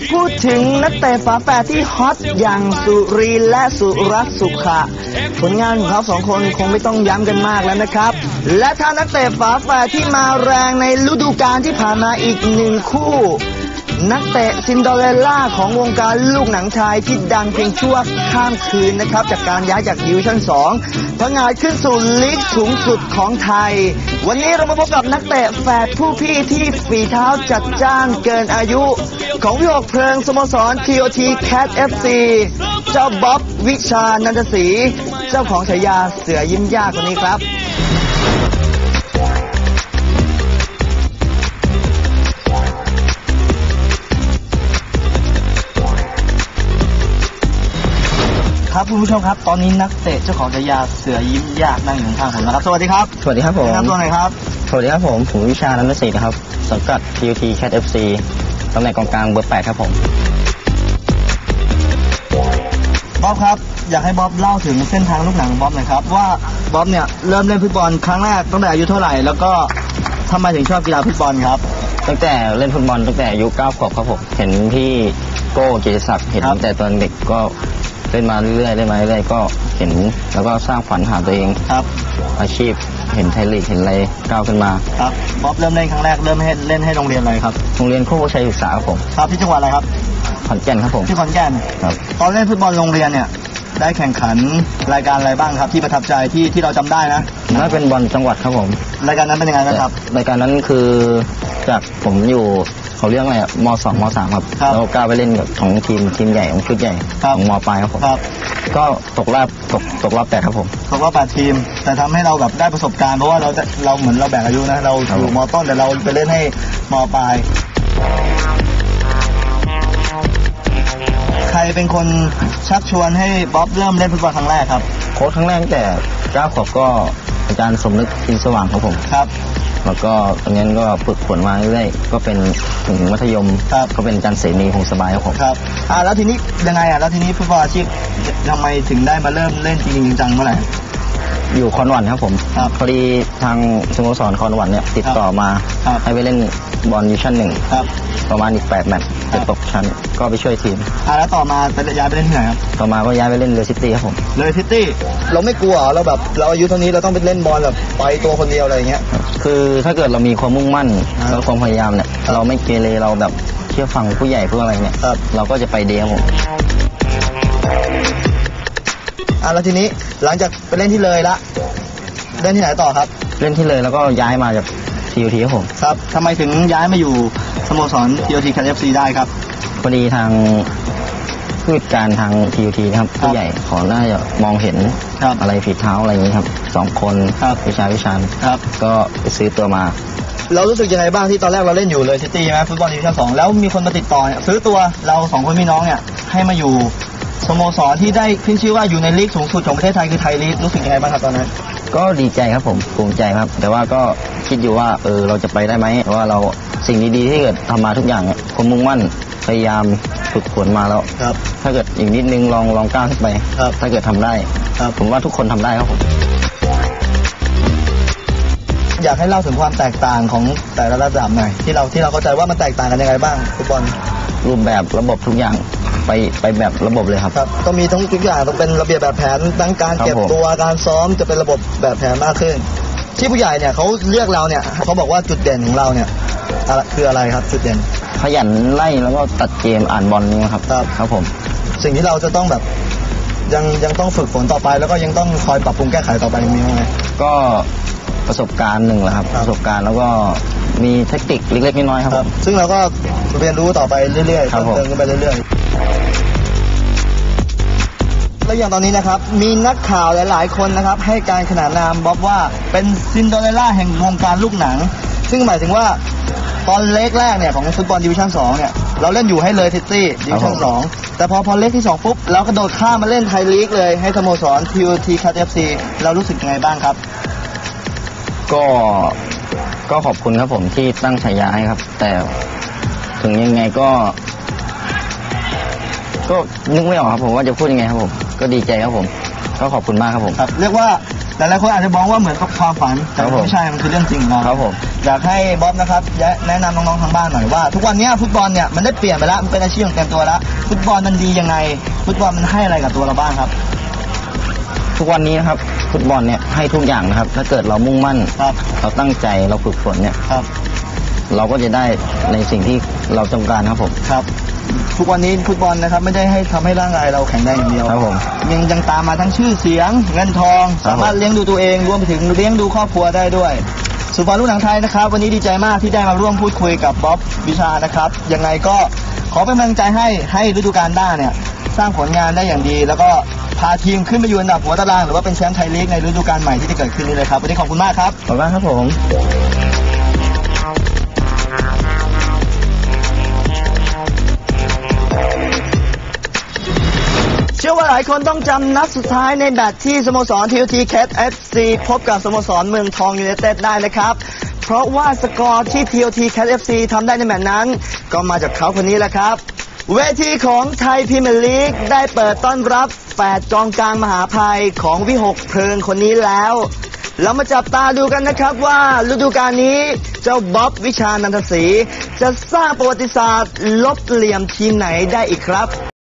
พูดถึงนักเตะฝาแฝดที่ฮอตอย่างสุรีและสุรัตน์สุขะผลงานของเขาสองคนคงไม่ต้องย้ำกันมากแล้วนะครับและถ้านักเตะฝาแฝดที่มาแรงในฤดูกาลที่ผ่านมาอีกหนึ่งคู่นักเตะซินเดอเรลล่าของวงการลูกหนังชายที่ดังเพียงชั่วข้ามคืนนะครับจากการย้ายจากดิวิชั่น2ผงาดขึ้นสู่ลีกสูงสุดของไทยวันนี้เรามาพบกับนักเตะแฝดผู้พี่ที่ฝีเท้าจัดจ้านเกินอายุของวิหกเพลิงสโมสร TOT Cat FC เจ้าบ๊อบวิชานันทศรีเจ้าของฉายาเสือยิ้มยากคนนี้ครับครับคุณผู้ชมครับตอนนี้นักเตะเจ้าของฉายาเสือยิ้มยากนั่งอยู่ข้างผมนะครับสวัสดีครับสวัสดีครับผมแนะนำตัวหน่อยครับสวัสดีครับผมวิชานันทศรีนะครับสังกัด TOT Cat FC ตำแหน่งกองกลางเบอร์ 8ครับผมบ๊อบครับอยากให้บ๊อบเล่าถึงเส้นทางลูกหนังบ๊อบหน่อยครับว่าบ๊อบเนี่ยเริ่มเล่นฟุตบอลครั้งแรกตั้งแต่อายุเท่าไหร่แล้วก็ทำไมถึงชอบกีฬาฟุตบอลครับตั้งแต่เล่นฟุตบอลตั้งแต่อายุ9 ขวบครับผมเห็นพี่โก้กิติศักดิ์เห็นตั้งแต่ตอนเด็กก็เล่นมาเรื่อยๆก็เห็นแล้วก็สร้างฝันหาตัวเองครับอาชีพเห็นไทยลีกเห็นอะไรก้าวขึ้นมาครับบ๊อบเริ่มเล่นครั้งแรกเริ่มเล่นให้โรงเรียนอะไรครับโรงเรียนโคกชัยศึกษาครับผมครับที่จังหวัดอะไรครับขอนแก่นครับผมที่ขอนแก่นครับตอนเล่นฟุตบอลโรงเรียนเนี่ยได้แข่งขันรายการอะไรบ้างครับที่ประทับใจที่เราจำได้นะน่าเป็นบอลจังหวัดครับผมรายการนั้นเป็นยังไงนะครับรายการนั้นคือจากผมอยู่เขาเรียกอะไรม.2 ม.3 ครับแล้วก้าวไปเล่นกับของทีมใหญ่ของชุดใหญ่ของม.ปลายครับผมก็ตกรอบ8ครับผมตกรอบ8ทีมแต่ทำให้เราแบบได้ประสบการณ์เพราะว่าเราเหมือนเราแบ่งอายุนะเราอยู่ม.ต้นแต่เราไปเล่นให้ม.ปลายใครเป็นคนชักชวนให้บ๊อบเริ่มเล่นฟุตบอลครั้งแรกครับโค้ชครั้งแรกแต่9 ขวบก็อาจารย์สมนึกอินสว่างครับผมครับแล้วก็ตอนนั้นก็ฝึกฝนมาเรื่อยๆก็เป็นถึงมัธยมก็เป็นอาจารย์เสนีคงสบายครับผมครับแล้วทีนี้ยังไงแล้วทีนี้ฟุตบอลอาชีพทำไมถึงได้มาเริ่มเล่นจริงจังเมื่อไหร่อยู่คอนวันครับผมพอดีทางสโมสรคอนวันเนี่ยติดต่อมาให้ไปเล่นบอลดิวิชั่น1ประมาณอีก8 แมตช์จะตกชั้นก็ไปช่วยทีมแล้วต่อมาย้ายไปเล่นที่ไหนครับต่อมาก็ย้ายไปเล่นเรือซิตี้ครับผมเรือซิตี้เราไม่กลัวเราแบบเราอายุเท่านี้เราต้องไปเล่นบอลแบบไปตัวคนเดียวอะไรอย่างเงี้ยคือถ้าเกิดเรามีความมุ่งมั่นแล้วความพยายามเนี่ยเราไม่เกเรเราแบบเชื่อฟังผู้ใหญ่เพื่ออะไรเนี่ยเราก็จะไปเดียวผมแล้วทีนี้หลังจากไปเล่นที่เลยละเล่นที่ไหนต่อครับเล่นที่เลยแล้วก็ย้ายมาจาก TOT ครับผมครับทำไมถึงย้ายมาอยู่สโมสร TOT Cat FC ได้ครับพอดีทางผู้จัดการทาง TOT นะครับผู้ใหญ่ขอน่าจะมองเห็นอะไรฝีเท้าอะไรอย่างนี้ครับ2 คนวิชาก็ไปซื้อตัวมาเรารู้สึกยังไงบ้างที่ตอนแรกเราเล่นอยู่เลยซิตี้ใช่ไหมฟุตบอลดิวิชั่น2แล้วมีคนมาติดต่อเนี่ยซื้อตัวเรา2 คนพี่น้องเนี่ยให้มาอยู่สโมสรที่ได้ขึ้นชื่อว่าอยู่ในลีกสูงสุดของประเทศไทยคือไทยลีกรู้สึกยังไงบ้างครับตอนนั้นก็ดีใจครับผมภูมิใจครับแต่ว่าก็คิดอยู่ว่าเราจะไปได้ไหมเพราะว่าเราสิ่งดีๆที่เกิดทำมาทุกอย่างเนี่ยความมุ่งมั่นพยายามฝึกฝนมาแล้วถ้าเกิดอีกนิดนึงลองก้าวขึ้นไปถ้าเกิดทำได้ผมว่าทุกคนทำได้ครับผมอยากให้เล่าถึงความแตกต่างของแต่ละระดับหน่อยที่เราเข้าใจว่ามันแตกต่างกันยังไงบ้างฟุตบอลรูปแบบระบบทุกอย่างไปแบบระบบเลยครับก็มีทุกอย่างต้องเป็นระเบียบแบบแผนทั้งการเก็บตัวการซ้อมจะเป็นระบบแบบแผนมากขึ้นที่ผู้ใหญ่เนี่ยเขาเรียกเราเนี่ยเขาบอกว่าจุดเด่นของเราเนี่ยคืออะไรครับจุดเด่นขยันไล่แล้วก็ตัดเกมอ่านบอลนี่ครับครับผมสิ่งที่เราจะต้องแบบยังต้องฝึกฝนต่อไปแล้วก็ยังต้องคอยปรับปรุงแก้ไขต่อไปมีอะไรก็ประสบการณ์หนึ่งแหละครับประสบการณ์แล้วก็มีเทคนิคเล็กๆน้อยๆครับซึ่งเราก็เรียนรู้ต่อไปเรื่อยๆเติมกันไปเรื่อยๆและอย่างตอนนี้นะครับมีนักข่าวหลายๆคนนะครับให้การขนานนามบ๊อบว่าเป็นซินเดอเรลล่าแห่งวงการลูกหนังซึ่งหมายถึงว่าตอนเล็กแรกเนี่ยของฟุตบอลดิวิชั่น2เนี่ยเราเล่นอยู่ให้เลยซิตี้ดิวิชั่น2แต่พอเล็กที่2ปุ๊บเรากระโดดข้ามมาเล่นไทยลีกเลยให้สโมสร TOT Cat FC เรารู้สึกยังไงบ้างครับก็ขอบคุณครับผมที่ตั้งฉายาให้ครับแต่ถึงยังไงก็นึกไม่ออกครับผมว่าจะพูดยังไงครับผมก็ดีใจครับผมก็ขอบคุณมากครับผมเรียกว่าแต่หลายคนอาจจะมองว่าเหมือนกับความฝันแต่ไม่ใช่มันคือเรื่องจริงของเราครับผมอยากให้บ๊อบนะครับแนะนำน้องๆทางบ้านหน่อยว่าทุกวันนี้ฟุตบอลเนี่ยมันได้เปลี่ยนไปแล้วมันเป็นอาชีพของเต็มตัวแล้วฟุตบอลมันดียังไงฟุตบอลมันให้อะไรกับตัวเราบ้างครับทุกวันนี้นะครับฟุตบอลเนี่ยให้ทุกอย่างนะครับถ้าเกิดเรามุ่งมั่นครับเราตั้งใจเราฝึกฝนเนี่ยครับเราก็จะได้ในสิ่งที่เราต้องการครับผมครับทุกวันนี้ฟุตบอลนะครับไม่ได้ให้ทำให้ร่างกายเราแข็งแรงอย่างเดียวครับผมยังตามมาทั้งชื่อเสียงเงินทองครับสามารถเลี้ยงดูตัวเองรวมไปถึงเลี้ยงดูครอบครัวได้ด้วยสุพรรณลูกหนังไทยนะครับวันนี้ดีใจมากที่ได้มาร่วมพูดคุยกับบ๊อบวิชานะครับยังไงก็ขอเป็นกำลังใจให้ฤดูกาลหน้าเนี่ยสร้างผลงานได้อย่างดี แล้วก็พาทีมขึ้นไปอยู่อันดับหัวตารางหรือว่าเป็นแชมป์ไทยลีกในฤดูกาลใหม่ที่จะเกิดขึ้นนี้เลยครับวันนี้ขอบคุณมากครับขอบคุณมากครับผมเชื่อว่าหลายคนต้องจำนัดสุดท้ายในแมตช์ที่สโมสร TOT Cat FC พบกับสโมสรเมืองทองยูไนเต็ดได้นะครับ เพราะว่าสกอร์ที่ TOT Cat FC ทำได้ในแมตช์นั้น ก็มาจากเขาคนนี้แหละครับ เวทีของไทยพรีเมียร์ลีกได้เปิดต้อนรับแฝดกองกลางมหาภัยของวิหกเพลิงคนนี้แล้ว เรามาจับตาดูกันนะครับว่าฤดูกาลนี้เจ้าบ๊อบวิชานันทศรีจะสร้างประวัติศาสตร์ลบเหลี่ยมทีมไหนได้อีกครับ